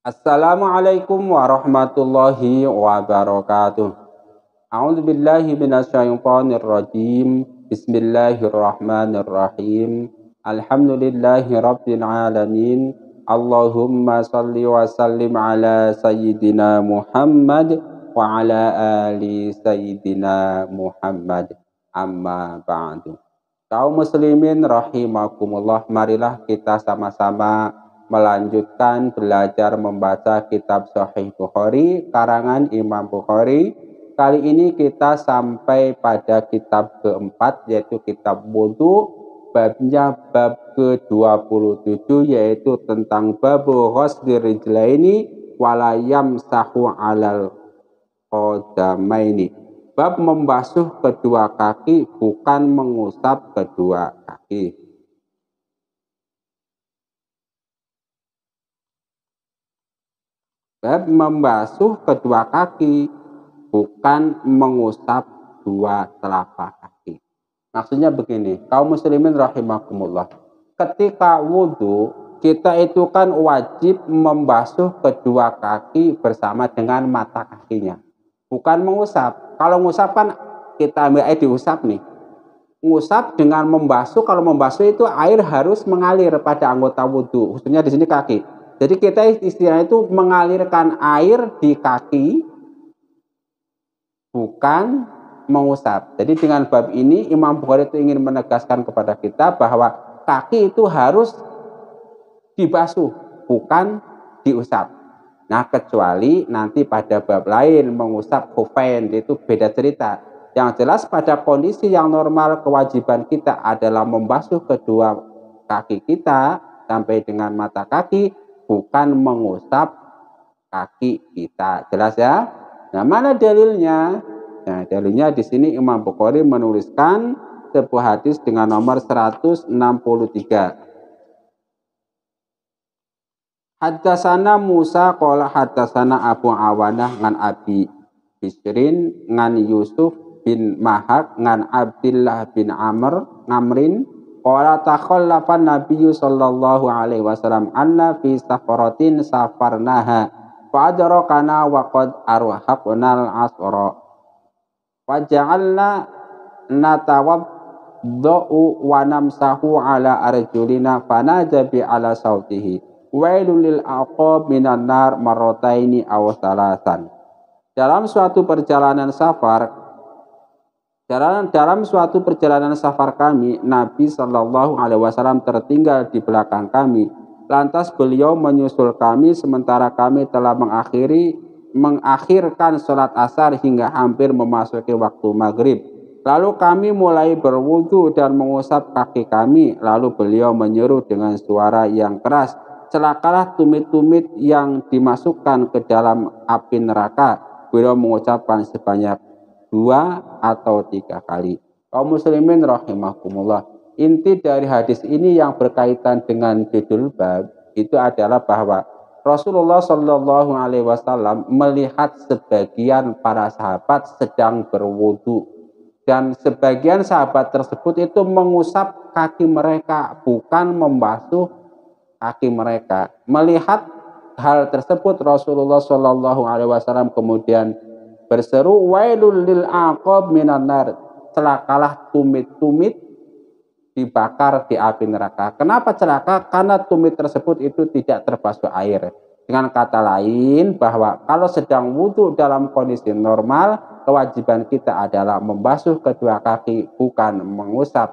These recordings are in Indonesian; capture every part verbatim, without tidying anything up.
Assalamualaikum warahmatullahi wabarakatuh. A'udzu billahi minasyaitonir rajim. Bismillahirrahmanirrahim. Alhamdulillahi rabbil alamin. Allahumma shalli wa sallim ala sayyidina Muhammad wa ala ali sayyidina Muhammad. Amma ba'du. Kaum muslimin rahimakumullah, marilah kita sama-sama melanjutkan belajar membaca kitab Sahih Bukhari karangan Imam Bukhari. Kali ini kita sampai pada kitab keempat, yaitu kitab wudu, babnya bab ke dua puluh tujuh, yaitu tentang babu ghuslir rijlaini walayam sahu alal qadamaini. Bab membasuh kedua kaki, bukan mengusap kedua kaki. Bab membasuh kedua kaki, bukan mengusap dua telapak kaki. Maksudnya begini, kaum muslimin rahimakumullah. Ketika wudhu, kita itu kan wajib membasuh kedua kaki bersama dengan mata kakinya. Bukan mengusap. Kalau mengusap kan kita ambil air diusap nih. Mengusap dengan membasuh, kalau membasuh itu air harus mengalir pada anggota wudhu, khususnya di sini kaki. Jadi kita istilahnya itu mengalirkan air di kaki, bukan mengusap. Jadi dengan bab ini Imam Bukhari itu ingin menegaskan kepada kita bahwa kaki itu harus dibasuh, bukan diusap. Nah, kecuali nanti pada bab lain mengusap khufain, itu beda cerita. Yang jelas pada kondisi yang normal kewajiban kita adalah membasuh kedua kaki kita sampai dengan mata kaki, bukan mengusap kaki kita. Jelas ya? Nah, mana dalilnya? Nah, dalilnya di sini Imam Bukhari menuliskan sebuah hadis dengan nomor seratus enam puluh tiga. Haddatsana Musa qala haddatsana Abu Awanah ngan Abi Bisrin ngan Yusuf bin Mahak ngan Abdullah bin Amr ngamrin qala takhallafa Nabiyyu sallallahu alaihi wasallam anna fi safaratin safarnaha fa adrakana wa qad arhaqnal asra wa ja'alna natawaddau wa namsahu ala arjulina fanajabi ala sautihi wailul lil aqab minan nar marrataini aw salasan. Dalam suatu perjalanan safar dalam, dalam suatu perjalanan safar kami, Nabi Shallallahu alaihi wasallam tertinggal di belakang kami. Lantas beliau menyusul kami sementara kami telah mengakhiri mengakhirkan sholat asar hingga hampir memasuki waktu maghrib. Lalu kami mulai berwudu dan mengusap kaki kami. Lalu beliau menyeru dengan suara yang keras, celakalah tumit-tumit yang dimasukkan ke dalam api neraka. Beliau mengucapkan sebanyak dua atau tiga kali. Kaum muslimin rahimakumullah. Inti dari hadis ini yang berkaitan dengan judul bab itu adalah bahwa Rasulullah Shallallahu alaihi wasallam melihat sebagian para sahabat sedang berwudu dan sebagian sahabat tersebut itu mengusap kaki mereka, bukan membasuh kaki mereka. Melihat hal tersebut, Rasulullah Shallallahu alaihi wasallam kemudian berseru, wailul lil aqab minan nar, celakalah tumit-tumit dibakar di api neraka. Kenapa celaka? Karena tumit tersebut itu tidak terbasuh air. Dengan kata lain, bahwa kalau sedang wudhu dalam kondisi normal, kewajiban kita adalah membasuh kedua kaki, bukan mengusap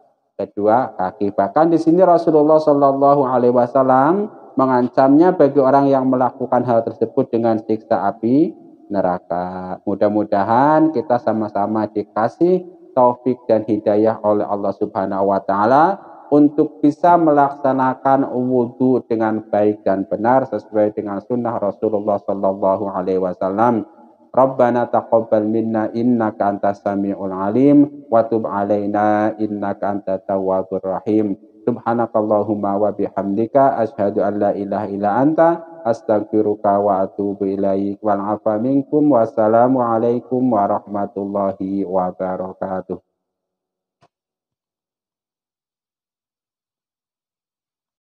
kedua kaki. Bahkan di sini Rasulullah Shallallahu alaihi wasallam mengancamnya bagi orang yang melakukan hal tersebut dengan siksa api neraka. Mudah-mudahan kita sama-sama dikasih taufik dan hidayah oleh Allah Subhanahu wa taala untuk bisa melaksanakan wudu dengan baik dan benar sesuai dengan sunnah Rasulullah Shallallahu alaihi wasallam. Rabbana taqabbal minna innaka antas samiul alim wa tub alaina innaka antat tawwabur rahim. Subhanakallahumma wa bihamdika asyhadu an la ilaha illa anta astaghfiruka wa atubu ilaik. Wal afa minkum wassalamu alaikum warahmatullahi wabarakatuh.